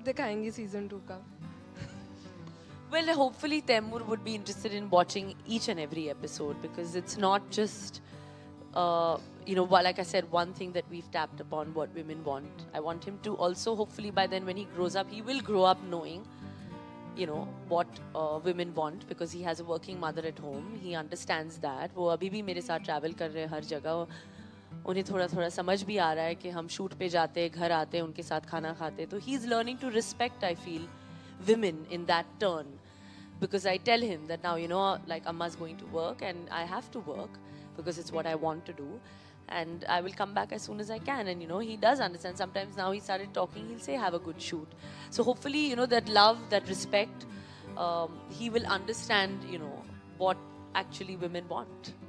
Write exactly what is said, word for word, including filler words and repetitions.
दिखाएंगी season two का? Well, hopefully Taimur would be interested in watching each and every episode, because it's not just, uh, you know, like I said, one thing that we've tapped upon what women want. I want him to also, hopefully by then when he grows up, he will grow up knowing, you know, what uh, women want, because he has a working mother at home. He understands that. वो अभी भी मेरे साथ travel कर रहे हैं हर जगह. उन्हें थोड़ा थोड़ा समझ भी आ रहा है कि हम shoot पे जाते हैं, घर आते हैं, उनके साथ खाना खाते हैं. तो he's learning to respect, I feel, women in that turn. Because I tell him that now, you know, like Amma's going to work and I have to work because it's what I want to do. And I will come back as soon as I can. And, you know, he does understand. Sometimes now he started talking, he'll say, have a good shoot. So hopefully, you know, that love, that respect, um, he will understand, you know, what actually women want.